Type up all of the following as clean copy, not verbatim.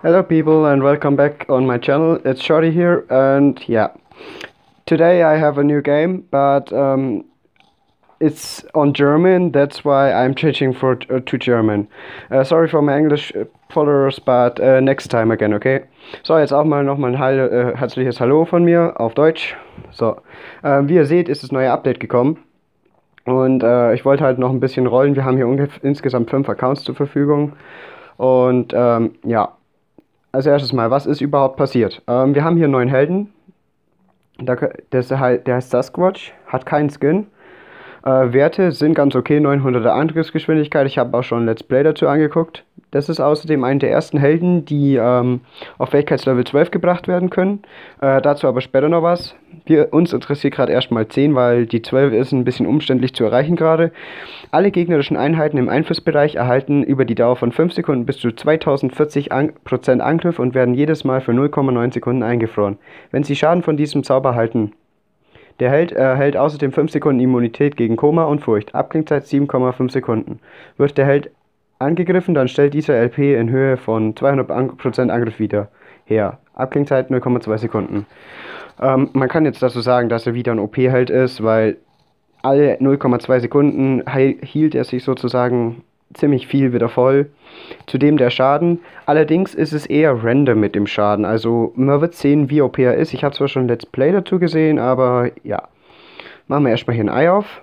Hello people and welcome back on my channel. It's Shorty here and yeah, today I have a new game, but it's on German. That's why I'm changing to German. Sorry for my English followers, but next time again, okay? So, jetzt auch mal nochmal ein herzliches Hallo von mir auf Deutsch. So, wie ihr seht, ist das neue Update gekommen. Und ich wollte halt noch ein bisschen rollen. Wir haben hier insgesamt 5 Accounts zur Verfügung. Und ja, als erstes mal, was ist überhaupt passiert? Wir haben hier einen neuen Helden. Der heißt Sasquatch, hat keinen Skin. Werte sind ganz okay, 900er Angriffsgeschwindigkeit. Ich habe auch schon ein Let's Play dazu angeguckt. Das ist außerdem einer der ersten Helden, die auf Fähigkeitslevel 12 gebracht werden können. Dazu aber später noch was. Uns interessiert gerade erstmal 10, weil die 12 ist ein bisschen umständlich zu erreichen gerade. Alle gegnerischen Einheiten im Einflussbereich erhalten über die Dauer von 5 Sekunden bis zu 2040% Angriff und werden jedes Mal für 0,9 Sekunden eingefroren. Wenn sie Schaden von diesem Zauber halten, der Held erhält außerdem 5 Sekunden Immunität gegen Koma und Furcht. Abklingzeit 7,5 Sekunden. Wird der Held angegriffen, dann stellt dieser LP in Höhe von 200% Angriff wieder her. Abklingzeit 0,2 Sekunden. Man kann jetzt dazu sagen, dass er wieder ein OP-Held ist, weil alle 0,2 Sekunden hielt er sich sozusagen ziemlich viel wieder voll. Zudem der Schaden. Allerdings ist es eher random mit dem Schaden. Also man wird sehen, wie OP er ist. Ich habe zwar schon ein Let's Play dazu gesehen, aber ja. Machen wir erstmal hier ein Ei auf.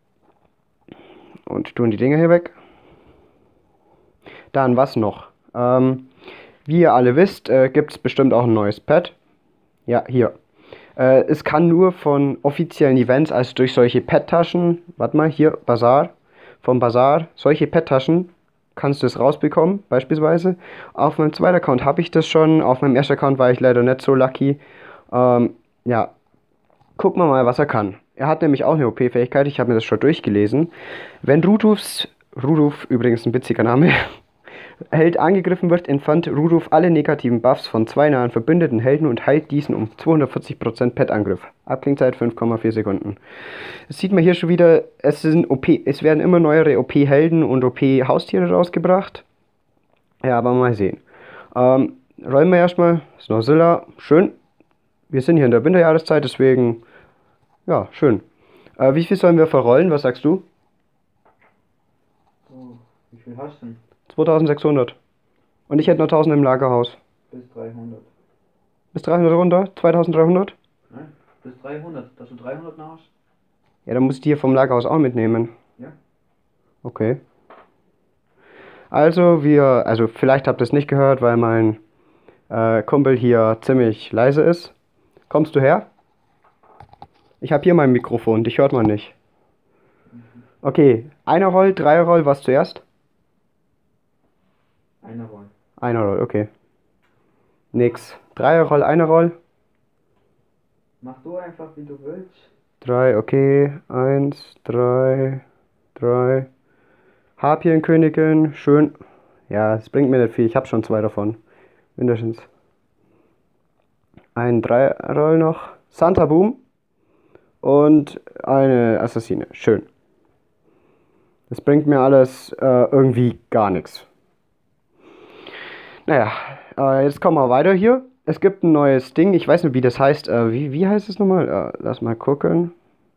Und tun die Dinger hier weg. Dann was noch? Wie ihr alle wisst, gibt es bestimmt auch ein neues Pet. Ja, hier. Es kann nur von offiziellen Events, also durch solche Pet-Taschen, warte mal, hier, Bazar, vom Bazar, solche Pet-Taschen, kannst du es rausbekommen, beispielsweise. Auf meinem zweiten Account habe ich das schon, auf meinem ersten Account war ich leider nicht so lucky. Ja, gucken wir mal, was er kann. Er hat nämlich auch eine OP-Fähigkeit, ich habe mir das schon durchgelesen. Wenn Rudolf, übrigens ein witziger Name, Held angegriffen wird, entfernt Rudolf alle negativen Buffs von 2 nahen verbündeten Helden und heilt diesen um 240% Pet-Angriff. Abklingzeit 5,4 Sekunden. Das sieht man hier schon wieder, es werden immer neuere OP-Helden und OP-Haustiere rausgebracht. Ja, aber mal sehen. Rollen wir erstmal. Snorzilla, schön. Wir sind hier in der Winterjahreszeit, deswegen, ja, schön. Wie viel sollen wir verrollen, was sagst du? Oh, wie viel hast du denn? 2600. Und ich hätte noch 1000 im Lagerhaus. Bis 300. Bis 300 runter? 2300? Nein, bis 300. Dass du 300 noch hast? Ja, dann muss ich die hier vom Lagerhaus auch mitnehmen. Ja. Okay. Also, vielleicht habt ihr es nicht gehört, weil mein Kumpel hier ziemlich leise ist. Kommst du her? Ich habe hier mein Mikrofon, dich hört man nicht. Okay, einer Roll, 3 Roll, was zuerst? Einer Roll. Einer Roll, okay. Nix. 3 Roll, einer Roll. Mach du einfach, wie du willst. 3, okay. 1, 3, 3. Harpienkönigin, schön. Ja, es bringt mir nicht viel, ich habe schon 2 davon. Mindestens. Ein 3 Roll noch. Santa Boom. Und eine Assassine, schön. Das bringt mir alles irgendwie gar nichts. Naja, jetzt kommen wir weiter hier. Es gibt ein neues Ding, ich weiß nicht, wie das heißt. Wie heißt es nochmal? Lass mal gucken.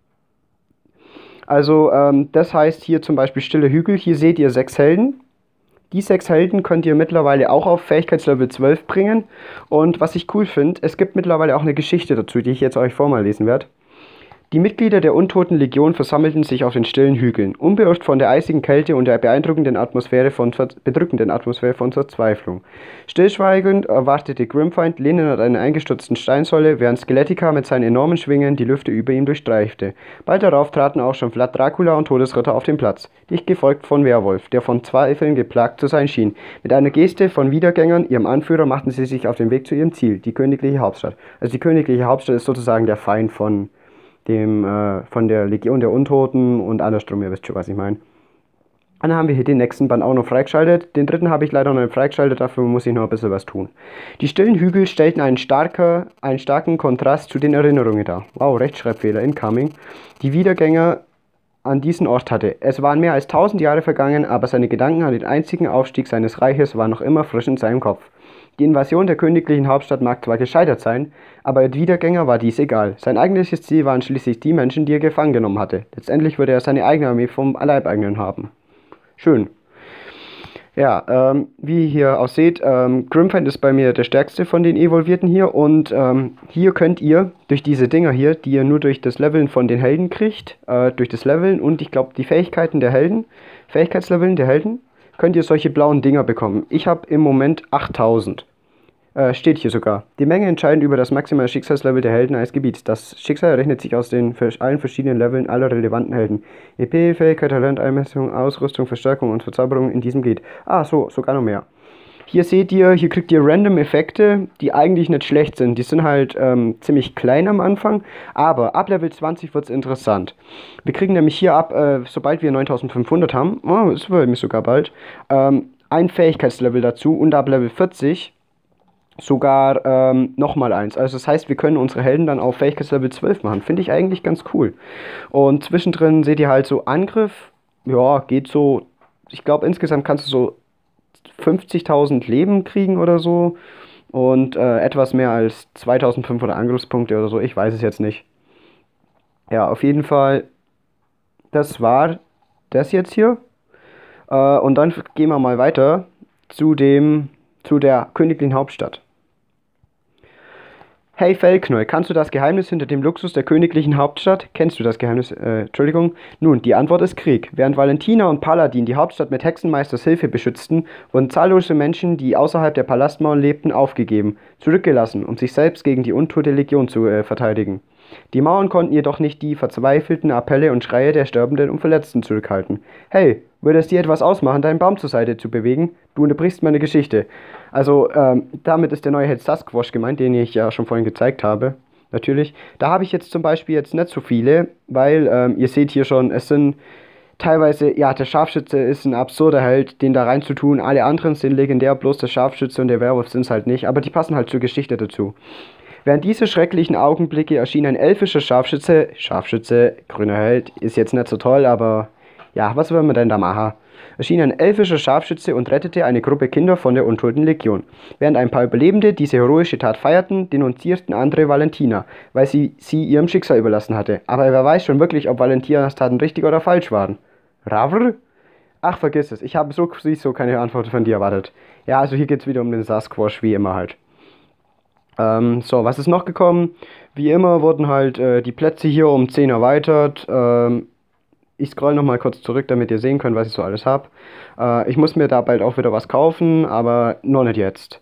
Also, das heißt hier zum Beispiel Stille Hügel. Hier seht ihr 6 Helden. Die 6 Helden könnt ihr mittlerweile auch auf Fähigkeitslevel 12 bringen. Und was ich cool finde, es gibt mittlerweile auch eine Geschichte dazu, die ich jetzt euch vorlesen werde. Die Mitglieder der Untoten Legion versammelten sich auf den stillen Hügeln, unbeirrt von der eisigen Kälte und der bedrückenden Atmosphäre von Verzweiflung. Stillschweigend erwartete Grimfind lehnend an einer eingestürzten Steinsäule, während Skeletica mit seinen enormen Schwingen die Lüfte über ihm durchstreifte. Bald darauf traten auch schon Vlad Dracula und Todesritter auf den Platz, dicht gefolgt von Werwolf, der von Zweifeln geplagt zu sein schien. Mit einer Geste von Wiedergängern, ihrem Anführer, machten sie sich auf den Weg zu ihrem Ziel, die königliche Hauptstadt. Also die königliche Hauptstadt ist sozusagen der Feind von der Legion der Untoten und andersrum, ihr wisst schon, was ich meine. Dann haben wir hier den nächsten Band auch noch freigeschaltet. Den dritten habe ich leider noch nicht freigeschaltet, dafür muss ich noch ein bisschen was tun. Die stillen Hügel stellten einen starken Kontrast zu den Erinnerungen dar. Wow, Rechtschreibfehler, incoming. Die Wiedergänger an diesen Ort hatte. Es waren mehr als 1000 Jahre vergangen, aber seine Gedanken an den einzigen Aufstieg seines Reiches waren noch immer frisch in seinem Kopf. Die Invasion der königlichen Hauptstadt mag zwar gescheitert sein, aber der Wiedergänger war dies egal. Sein eigentliches Ziel waren schließlich die Menschen, die er gefangen genommen hatte. Letztendlich würde er seine eigene Armee vom Leibeigenen haben. Schön. Ja, wie ihr hier auch seht, Grimfand ist bei mir der stärkste von den Evolvierten hier und hier könnt ihr durch diese Dinger hier, die ihr nur durch das Leveln von den Helden kriegt, durch das Leveln und ich glaube die Fähigkeiten der Helden, Fähigkeitsleveln der Helden, könnt ihr solche blauen Dinger bekommen. Ich habe im Moment 8000. Steht hier sogar. Die Menge entscheidet über das maximale Schicksalslevel der Helden eines Gebiets. Das Schicksal errechnet sich aus den allen verschiedenen Leveln aller relevanten Helden. EP, Fähigkeit, Talent, Einmessung, Ausrüstung, Verstärkung und Verzauberung in diesem geht. Ah, so, sogar noch mehr. Hier seht ihr, hier kriegt ihr random Effekte, die eigentlich nicht schlecht sind. Die sind halt ziemlich klein am Anfang, aber ab Level 20 wird es interessant. Wir kriegen nämlich hier ab, sobald wir 9500 haben, oh, das wird nämlich sogar bald, ein Fähigkeitslevel dazu und ab Level 40 sogar nochmal eins. Also das heißt, wir können unsere Helden dann auf Fähigkeitslevel 12 machen. Finde ich eigentlich ganz cool. Und zwischendrin seht ihr halt so Angriff. Ja, geht so. Ich glaube, insgesamt kannst du so 50.000 Leben kriegen oder so. Und etwas mehr als 2500 Angriffspunkte oder so. Ich weiß es jetzt nicht. Ja, auf jeden Fall. Das war das jetzt hier. Und dann gehen wir mal weiter zu der königlichen Hauptstadt. Hey Fellknäuel, kannst du das Geheimnis hinter dem Luxus der königlichen Hauptstadt? Kennst du das Geheimnis? Entschuldigung. Nun, die Antwort ist Krieg. Während Valentina und Paladin die Hauptstadt mit Hexenmeisters Hilfe beschützten, wurden zahllose Menschen, die außerhalb der Palastmauern lebten, aufgegeben, zurückgelassen, um sich selbst gegen die untote Legion zu verteidigen. Die Mauern konnten jedoch nicht die verzweifelten Appelle und Schreie der Sterbenden und Verletzten zurückhalten. Hey, würde es dir etwas ausmachen, deinen Baum zur Seite zu bewegen? Du unterbrichst meine Geschichte. Also, damit ist der neue Held Sasquatch gemeint, den ich ja schon vorhin gezeigt habe. Natürlich. Da habe ich jetzt zum Beispiel jetzt nicht so viele, weil ihr seht hier schon, es sind teilweise, ja, der Scharfschütze ist ein absurder Held, den da reinzutun. Alle anderen sind legendär, bloß der Scharfschütze und der Werwolf sind es halt nicht, aber die passen halt zur Geschichte dazu. Während dieser schrecklichen Augenblicke erschien ein elfischer Scharfschütze, grüner Held, ist jetzt nicht so toll, aber ja, was will man denn da machen? Erschien ein elfischer Scharfschütze und rettete eine Gruppe Kinder von der untoten Legion. Während ein paar Überlebende diese heroische Tat feierten, denunzierten andere Valentina, weil sie ihrem Schicksal überlassen hatte. Aber wer weiß schon wirklich, ob Valentinas Taten richtig oder falsch waren? Ravr? Ach, vergiss es, ich habe so keine Antwort von dir erwartet. Ja, also hier geht es wieder um den Sasquatch, wie immer halt. So, was ist noch gekommen? Wie immer wurden halt die Plätze hier um 10 erweitert. Ich scroll nochmal kurz zurück, damit ihr sehen könnt, was ich so alles habe. Ich muss mir da bald auch wieder was kaufen, aber noch nicht jetzt.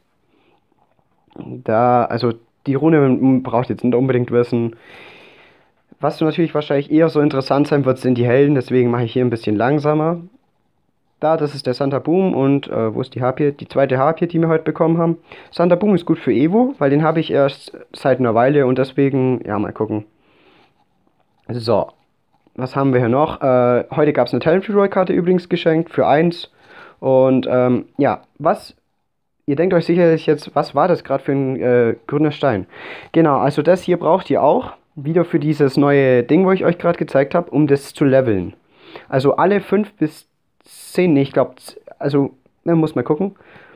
Also die Rune braucht jetzt nicht unbedingt wissen. Was natürlich wahrscheinlich eher so interessant sein wird, sind die Helden, deswegen mache ich hier ein bisschen langsamer. Das ist der Santa Boom und wo ist die Harpie? Die zweite Harpie, die wir heute bekommen haben. Santa Boom ist gut für Evo, weil den habe ich erst seit einer Weile und deswegen, ja, mal gucken. So, was haben wir hier noch? Heute gab es eine Talent Roy Karte übrigens geschenkt für 1. Und ja, ihr denkt euch sicherlich jetzt, was war das gerade für ein grüner Stein? Genau, also das hier braucht ihr auch wieder für dieses neue Ding, wo ich euch gerade gezeigt habe, um das zu leveln. Also alle 5 bis 10, nee, ich glaube, also, man muss mal gucken.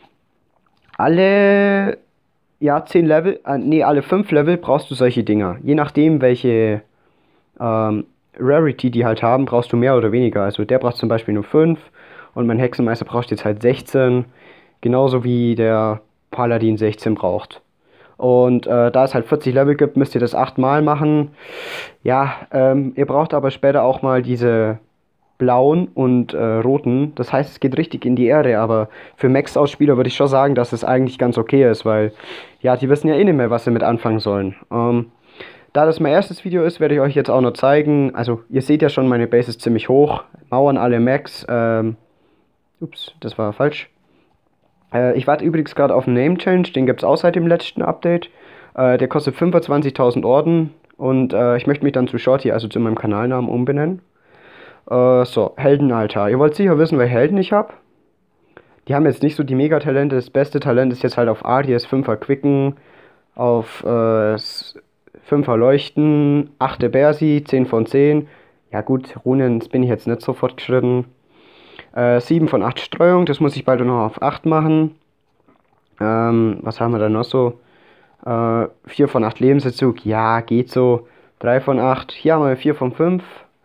Alle, ja, 10 Level, nee, alle 5 Level brauchst du solche Dinger. Je nachdem, welche Rarity die halt haben, brauchst du mehr oder weniger. Also der braucht zum Beispiel nur 5 und mein Hexenmeister braucht jetzt halt 16. Genauso wie der Paladin 16 braucht. Und da es halt 40 Level gibt, müsst ihr das 8 Mal machen. Ja, ihr braucht aber später auch mal diese blauen und roten. Das heißt, es geht richtig in die Erde, aber für Max-Ausspieler würde ich schon sagen, dass es eigentlich ganz okay ist, weil, ja, die wissen ja eh nicht mehr, was sie mit anfangen sollen. Da das mein erstes Video ist, werde ich euch jetzt auch noch zeigen. Also, ihr seht ja schon, meine Base ist ziemlich hoch. Mauern alle Max. Ups, das war falsch. Ich warte übrigens gerade auf einen Name Change, den gibt es auch seit dem letzten Update. Der kostet 25.000 Orden und ich möchte mich dann zu Shorty, also zu meinem Kanalnamen, umbenennen. So, Heldenaltar. Ihr wollt sicher wissen, welche Helden ich habe. Die haben jetzt nicht so die Megatalente. Das beste Talent ist jetzt halt auf ADS 5er Quicken, auf 5er Leuchten, 8. Bersi, 10 von 10. Ja gut, Runen bin ich jetzt nicht so fortgeschritten. 7 von 8 Streuung, das muss ich bald noch auf 8 machen. Was haben wir da noch so? 4 von 8 Lebensentzug, ja, geht so. 3 von 8, hier haben wir 4 von 5.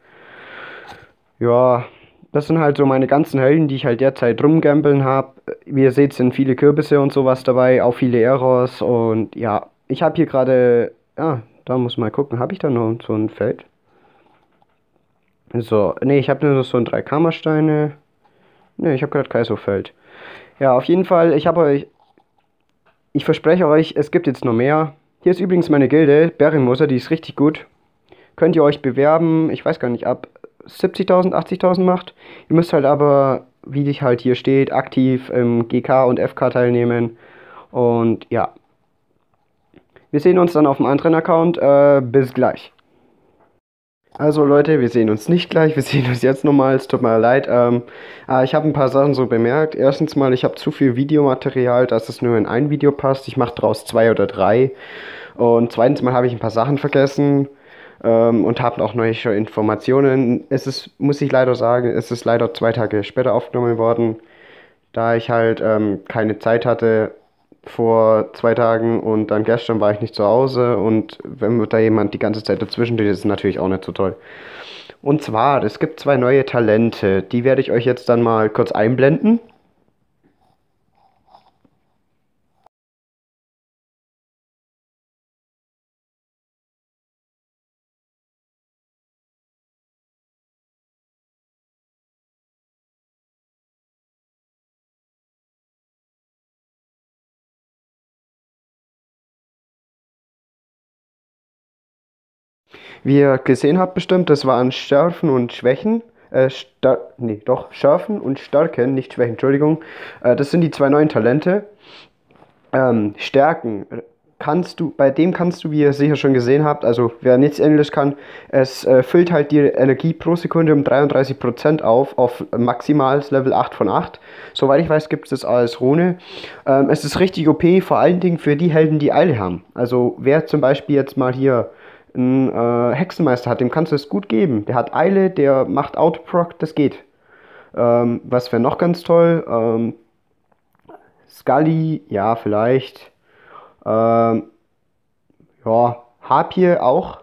Ja, das sind halt so meine ganzen Helden, die ich halt derzeit rumgambeln habe. Wie ihr seht, sind viele Kürbisse und sowas dabei, auch viele Errors. Und ja, ich habe hier gerade, da muss mal gucken, habe ich da noch so ein Feld? So, nee, ich habe nur so ein 3 Kammersteine. Nee, ich habe gerade kein so Feld. Ja, auf jeden Fall, ich verspreche euch, es gibt jetzt noch mehr. Hier ist übrigens meine Gilde, Bärenmoser, die ist richtig gut. Könnt ihr euch bewerben, ich weiß gar nicht, ab 70.000, 80.000 macht. Ihr müsst halt aber, wie dich halt hier steht, aktiv im GK und FK teilnehmen. Und ja, wir sehen uns dann auf dem anderen Account. Bis gleich. Also Leute, wir sehen uns nicht gleich, wir sehen uns jetzt nochmal, es tut mir leid. Ich habe ein paar Sachen so bemerkt. Erstens mal, ich habe zu viel Videomaterial, dass es nur in ein Video passt. Ich mache daraus 2 oder 3. Und zweitens mal habe ich ein paar Sachen vergessen und habe auch neue Informationen. Muss ich leider sagen, es ist leider 2 Tage später aufgenommen worden, da ich halt keine Zeit hatte vor 2 Tagen und dann gestern war ich nicht zu Hause und wenn da jemand die ganze Zeit dazwischen steht, ist es natürlich auch nicht so toll. Und zwar, es gibt 2 neue Talente, die werde ich euch jetzt dann mal kurz einblenden. Wie ihr gesehen habt bestimmt, das waren Stärken und Schwächen. Nee, doch, Schärfen und Stärken, nicht Schwächen, Entschuldigung. Das sind die 2 neuen Talente. Stärken bei dem kannst du, wie ihr sicher schon gesehen habt, also wer nichts Englisch kann, es füllt halt die Energie pro Sekunde um 33% auf maximales Level 8 von 8. Soweit ich weiß, gibt es das als Rune. Es ist richtig OP, vor allen Dingen für die Helden, die Eile haben. Also wer zum Beispiel jetzt mal hier einen Hexenmeister hat, dem kannst du es gut geben. Der hat Eile, der macht Autoproc, das geht. Was wäre noch ganz toll? Scully, ja, vielleicht. Ähm, ja, Harpie auch.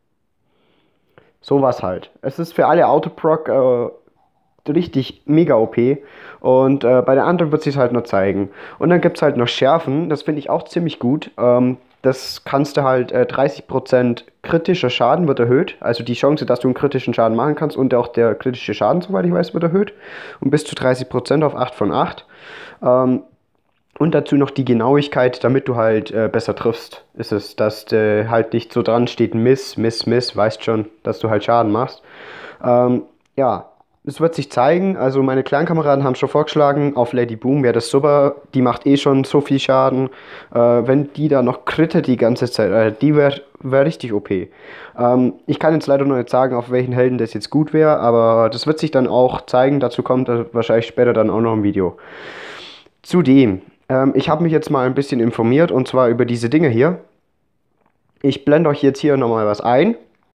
Sowas halt. Es ist für alle Autoproc richtig mega OP. Und bei der anderen wird sich halt noch zeigen. Und dann gibt es halt noch Schärfen. Das finde ich auch ziemlich gut. Das kannst du halt 30% kritischer Schaden wird erhöht. Also die Chance, dass du einen kritischen Schaden machen kannst und auch der kritische Schaden, soweit ich weiß, wird erhöht. Und bis zu 30% auf 8 von 8. Und dazu noch die Genauigkeit, damit du halt besser triffst. Ist es, dass halt nicht so dran steht, Miss, Miss, Miss, weißt schon, dass du halt Schaden machst. Ja, es wird sich zeigen. Also meine Clankameraden haben schon vorgeschlagen, auf Lady Boom wäre das super. Die macht eh schon so viel Schaden. Wenn die da noch krittet die ganze Zeit, die wär richtig OP. Ich kann jetzt leider noch nicht sagen, auf welchen Helden das jetzt gut wäre, aber das wird sich dann auch zeigen. Dazu kommt wahrscheinlich später dann auch noch ein Video. Zudem, ich habe mich jetzt mal ein bisschen informiert und zwar über diese Dinge hier. Ich blende euch jetzt hier nochmal was ein.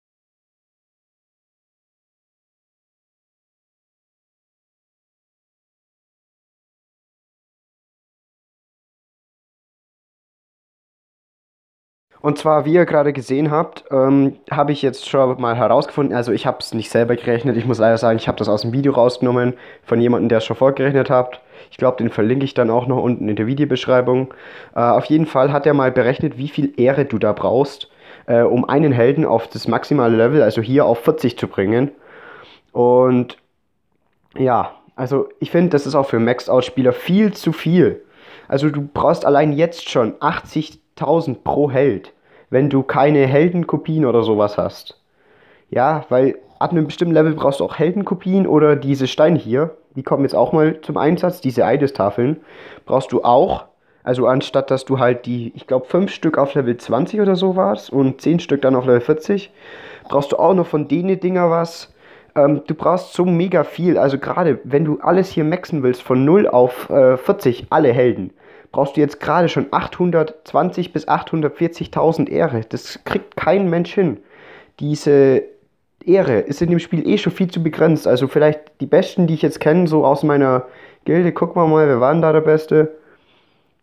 Und zwar, wie ihr gerade gesehen habt, habe ich jetzt schon mal herausgefunden, also ich habe es nicht selber gerechnet, ich muss leider sagen, ich habe das aus dem Video rausgenommen von jemandem, der es schon vorgerechnet hat. Ich glaube, den verlinke ich dann auch noch unten in der Videobeschreibung. Auf jeden Fall hat er mal berechnet, wie viel Ehre du da brauchst, um einen Helden auf das maximale Level, also hier auf 40 zu bringen. Und ja, also ich finde, das ist auch für Maxed-Out-Spieler viel zu viel. Also du brauchst allein jetzt schon 80.000 pro Held, wenn du keine Heldenkopien oder sowas hast. Ja, weil ab einem bestimmten Level brauchst du auch Heldenkopien oder diese Steine hier, die kommen jetzt auch mal zum Einsatz, diese Eides-Tafeln, brauchst du auch. Also anstatt dass du halt die, ich glaube 5 Stück auf Level 20 oder so warst und 10 Stück dann auf Level 40, brauchst du auch noch von denen Dinger was. Du brauchst so mega viel. Also gerade wenn du alles hier maxen willst, von 0 auf 40, alle Helden, brauchst du jetzt gerade schon 820 bis 840.000 Ehre. Das kriegt kein Mensch hin. Diese Ehre ist in dem Spiel eh schon viel zu begrenzt. Also vielleicht die Besten, die ich jetzt kenne, so aus meiner Gilde. Gucken wir mal, wer war denn da der Beste?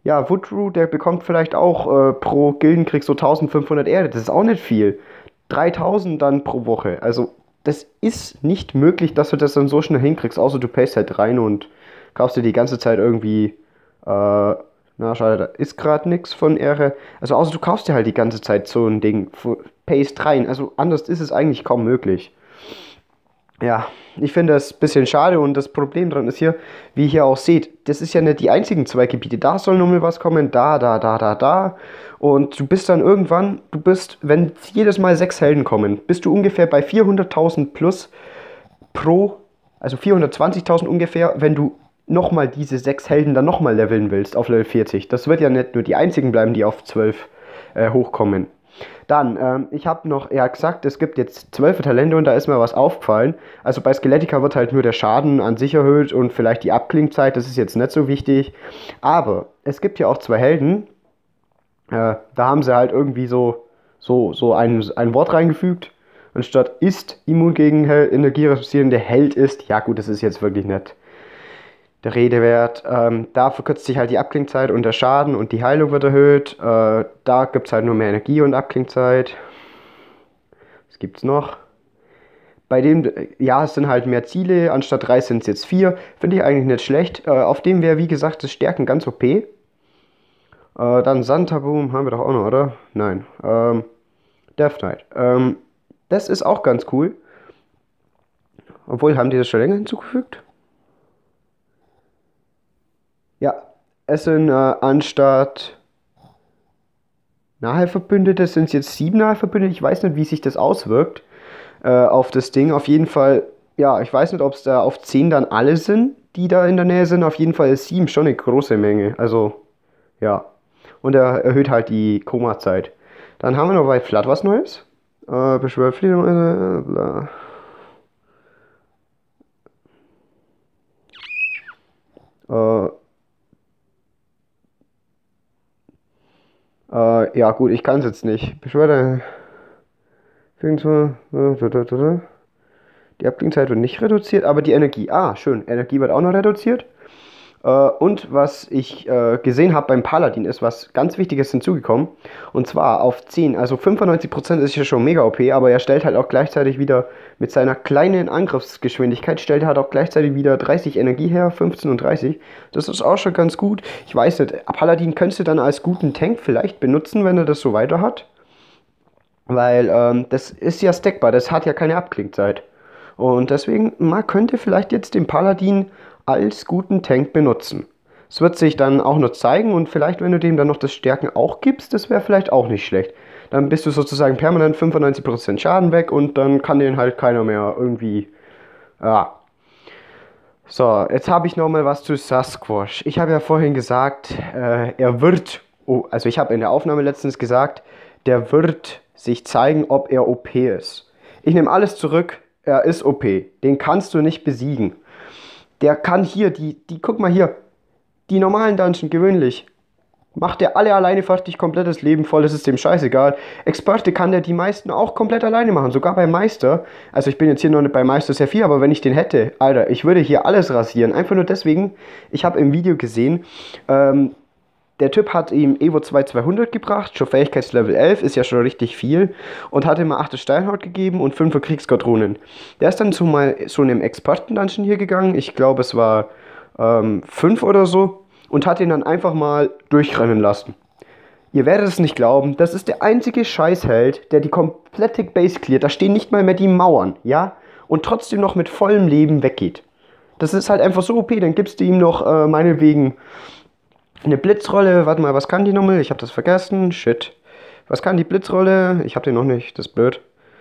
Ja, Woodrue, der bekommt vielleicht auch pro Gildenkrieg so 1500 Erde. Das ist auch nicht viel. 3000 dann pro Woche. Also, das ist nicht möglich, dass du das dann so schnell hinkriegst, außer du payst halt rein und kaufst dir die ganze Zeit irgendwie. Na, schade, da ist gerade nichts von Ehre. Also, außer du kaufst dir halt die ganze Zeit so ein Ding, payst rein. Also, anders ist es eigentlich kaum möglich. Ja, ich finde das ein bisschen schade und das Problem dran ist hier, wie ihr hier auch seht, das ist ja nicht die einzigen zwei Gebiete. Da soll nochmal was kommen, da. Und du bist dann irgendwann, wenn jedes Mal 6 Helden kommen, bist du ungefähr bei 400.000 plus pro, also 420.000 ungefähr, wenn du nochmal diese 6 Helden dann nochmal leveln willst auf Level 40. Das wird ja nicht nur die einzigen bleiben, die auf 12 hochkommen. Dann, ich habe noch ja gesagt, es gibt jetzt 12 Talente und da ist mir was aufgefallen. Also bei Skeletica wird halt nur der Schaden an sich erhöht und vielleicht die Abklingzeit, das ist jetzt nicht so wichtig. Aber es gibt ja auch 2 Helden, da haben sie halt irgendwie so ein Wort reingefügt. Anstatt ist immun gegen energiereduzierende Held ist, ja gut, das ist jetzt wirklich nicht der Rede wert. Da verkürzt sich halt die Abklingzeit und der Schaden und die Heilung wird erhöht. Da gibt es halt nur mehr Energie und Abklingzeit. Was gibt's noch? Bei dem, ja, es sind halt mehr Ziele, anstatt 3 sind es jetzt 4. Finde ich eigentlich nicht schlecht. Auf dem wäre, wie gesagt, das Stärken ganz OP. Dann Santa Boom haben wir doch auch noch, oder? Nein. Death Knight. Das ist auch ganz cool. Obwohl, haben die das schon länger hinzugefügt? Ja, es sind anstatt nahe Verbündete sind es jetzt 7 nahe Verbündete. Ich weiß nicht, wie sich das auswirkt auf das Ding. Auf jeden Fall, ja, ich weiß nicht, ob es da auf 10 dann alle sind, die da in der Nähe sind. Auf jeden Fall ist 7 schon eine große Menge. Also, ja. Und er erhöht halt die Koma-Zeit. Dann haben wir noch bei Flat was Neues. Beschwört Frieden, bla. Äh, ja, gut, ich kann es jetzt nicht. Beschwerde. Die Abklingzeit wird nicht reduziert, aber die Energie. Ah, schön. Energie wird auch noch reduziert. Und was ich gesehen habe beim Paladin ist was ganz Wichtiges hinzugekommen. Und zwar auf 10. Also 95% ist ja schon mega OP, aber er stellt halt auch gleichzeitig wieder mit seiner kleinen Angriffsgeschwindigkeit, stellt halt auch gleichzeitig wieder 30 Energie her, 15 und 30. Das ist auch schon ganz gut. Ich weiß nicht, Paladin könntest du dann als guten Tank vielleicht benutzen, wenn er das so weiter hat. Weil das ist ja stackbar, das hat ja keine Abklingzeit. Und deswegen, man könnte vielleicht jetzt den Paladin als guten Tank benutzen. Es wird sich dann auch noch zeigen und vielleicht, wenn du dem dann noch das Stärken auch gibst, das wäre vielleicht auch nicht schlecht. Dann bist du sozusagen permanent 95% Schaden weg und dann kann den halt keiner mehr irgendwie. Ja. So, jetzt habe ich nochmal was zu Sasquatch. Ich habe ja vorhin gesagt, er wird. Oh, also ich habe in der Aufnahme letztens gesagt, der wird sich zeigen, ob er OP ist. Ich nehme alles zurück, er ist OP. Den kannst du nicht besiegen. Der kann hier, guck mal hier, die normalen Dungeon gewöhnlich. Macht der alle alleine fertig, komplettes Leben voll, das ist dem scheißegal. Experte kann der die meisten auch komplett alleine machen, sogar beim Meister. Also ich bin jetzt hier noch nicht bei Meister sehr viel, aber wenn ich den hätte, Alter, ich würde hier alles rasieren. Einfach nur deswegen, ich habe im Video gesehen, der Typ hat ihm Evo 2200 gebracht, schon Fähigkeitslevel 11, ist ja schon richtig viel. Und hat ihm 8 Steinhaut gegeben und 5 Kriegsgottronen. Der ist dann zu so einem Experten-Dungeon hier gegangen, ich glaube es war 5 oder so. Und hat ihn dann einfach mal durchrennen lassen. Ihr werdet es nicht glauben, das ist der einzige Scheißheld, der die komplette Base cleart. Da stehen nicht mal mehr die Mauern, ja? Und trotzdem noch mit vollem Leben weggeht. Das ist halt einfach so OP, dann gibst du ihm noch meinetwegen eine Blitzrolle. Warte mal, was kann die nochmal? Ich habe das vergessen. Shit. Was kann die Blitzrolle? Ich habe den noch nicht, das ist blöd.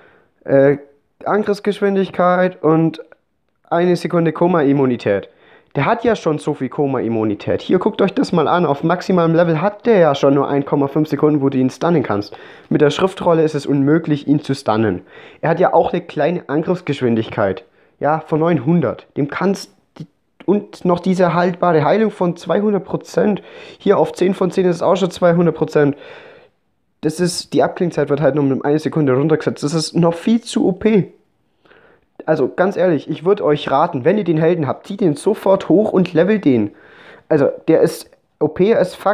Angriffsgeschwindigkeit und 1 Sekunde Koma-Immunität. Der hat ja schon so viel Koma-Immunität. Hier, guckt euch das mal an. Auf maximalem Level hat der ja schon nur 1,5 Sekunden, wo du ihn stunnen kannst. Mit der Schriftrolle ist es unmöglich, ihn zu stunnen. Er hat ja auch eine kleine Angriffsgeschwindigkeit. Ja, von 900. Dem kannst und noch diese haltbare Heilung von 200%. Hier auf 10 von 10 ist es auch schon 200%. Das ist, die Abklingzeit wird halt nur um 1 Sekunde runtergesetzt. Das ist noch viel zu OP. Also ganz ehrlich, ich würde euch raten, wenn ihr den Helden habt, zieht den sofort hoch und levelt den. Also der ist OP as fuck.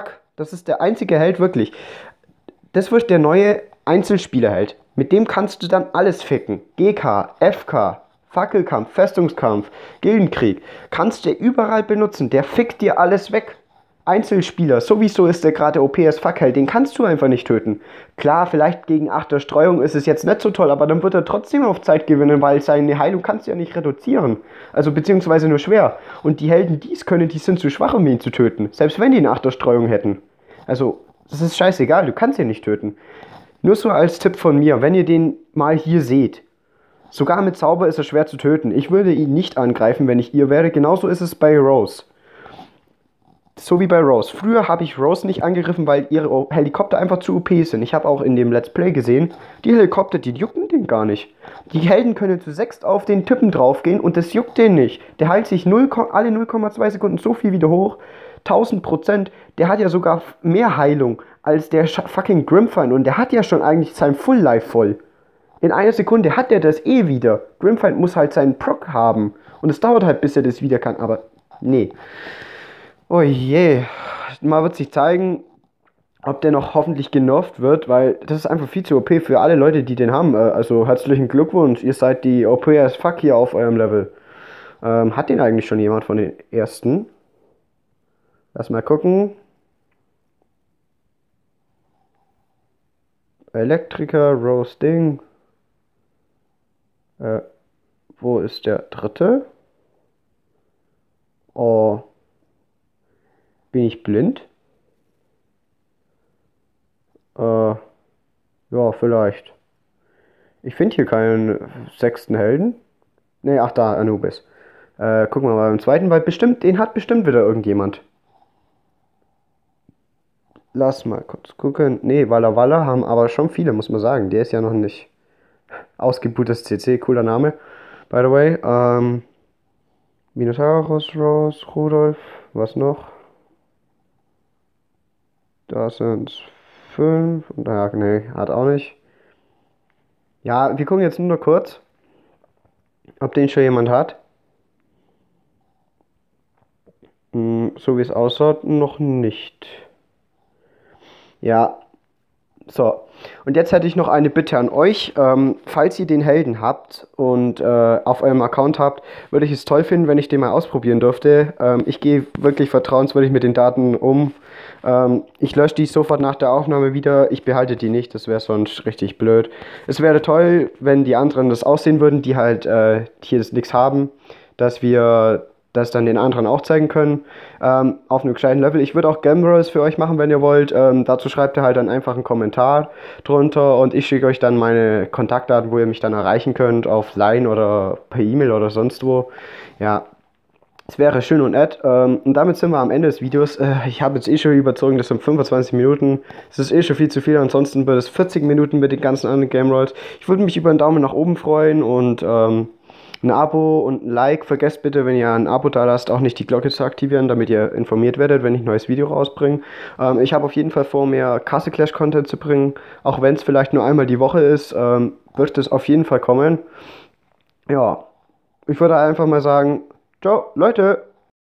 Das ist der einzige Held, wirklich. Das wird der neue Einzelspielerheld. Mit dem kannst du dann alles ficken. GK, FK, Fackelkampf, Festungskampf, Gildenkrieg. Kannst du überall benutzen. Der fickt dir alles weg. Einzelspieler, sowieso ist der gerade OP as fuck Held, den kannst du einfach nicht töten. Klar, vielleicht gegen 8er Streuung ist es jetzt nicht so toll, aber dann wird er trotzdem auf Zeit gewinnen, weil seine Heilung kannst du ja nicht reduzieren. Also beziehungsweise nur schwer. Und die Helden, die es können, die sind zu schwach, um ihn zu töten. Selbst wenn die eine 8er Streuung hätten. Also, das ist scheißegal, du kannst ihn nicht töten. Nur so als Tipp von mir, wenn ihr den mal hier seht. Sogar mit Zauber ist er schwer zu töten. Ich würde ihn nicht angreifen, wenn ich ihr wäre. Genauso ist es bei Rose. So wie bei Rose. Früher habe ich Rose nicht angegriffen, weil ihre Helikopter einfach zu OP sind. Ich habe auch in dem Let's Play gesehen, die Helikopter, die jucken den gar nicht. Die Helden können zu 6 auf den Typen draufgehen und das juckt den nicht. Der heilt sich alle 0,2 Sekunden so viel wieder hoch. 1000%. Der hat ja sogar mehr Heilung als der fucking Grimfind und der hat ja schon eigentlich sein Full Life voll. In einer Sekunde hat er das eh wieder. Grimfind muss halt seinen Proc haben. Und es dauert halt, bis er das wieder kann. Aber nee. Oh je. Mal wird sich zeigen, ob der noch hoffentlich genervt wird, weil das ist einfach viel zu OP für alle Leute, die den haben. Also herzlichen Glückwunsch. Ihr seid die OP as fuck hier auf eurem Level. Hat den eigentlich schon jemand von den ersten? Lass mal gucken. Elektriker, Roasting. Wo ist der dritte? Oh. Bin ich blind? Ja, vielleicht. Ich finde hier keinen 6. Helden. Ne, ach da, Anubis. Gucken wir mal beim zweiten, weil bestimmt, den hat bestimmt wieder irgendjemand. Lass mal kurz gucken. Ne, Walla Walla haben aber schon viele, muss man sagen. Der ist ja noch nicht ausgebootes CC, cooler Name. By the way, Minotaurus, Rose, Rudolf, was noch? Da sind 5. Ja, ne, hat auch nicht. Ja, wir gucken jetzt nur noch kurz, ob den schon jemand hat. So wie es ausschaut, noch nicht. Ja, so. Und jetzt hätte ich noch eine Bitte an euch. Falls ihr den Helden habt und auf eurem Account habt, würde ich es toll finden, wenn ich den mal ausprobieren dürfte. Ich gehe wirklich vertrauenswürdig mit den Daten um. Ich lösche die sofort nach der Aufnahme wieder. Ich behalte die nicht, das wäre sonst richtig blöd. Es wäre toll, wenn die anderen das aussehen würden, die halt hier das nichts haben, dass wir das dann den anderen auch zeigen können, auf einem gescheiten Level. Ich würde auch Gambrels für euch machen, wenn ihr wollt. Dazu schreibt ihr halt dann einfach einen Kommentar drunter und ich schicke euch dann meine Kontaktdaten, wo ihr mich dann erreichen könnt, auf Line oder per E-Mail oder sonst wo. Ja, es wäre schön und nett. Und damit sind wir am Ende des Videos. Ich habe jetzt eh schon überzogen, das sind 25 Minuten. Es ist eh schon viel zu viel, ansonsten wird es 40 Minuten mit den ganzen anderen Game Rolls. Ich würde mich über einen Daumen nach oben freuen und ein Abo und ein Like. Vergesst bitte, wenn ihr ein Abo da lasst, auch nicht die Glocke zu aktivieren, damit ihr informiert werdet, wenn ich ein neues Video rausbringe. Ich habe auf jeden Fall vor, mehr Castle Clash Content zu bringen. Auch wenn es vielleicht nur einmal die Woche ist, wird es auf jeden Fall kommen. Ja, ich würde einfach mal sagen, ciao, Leute!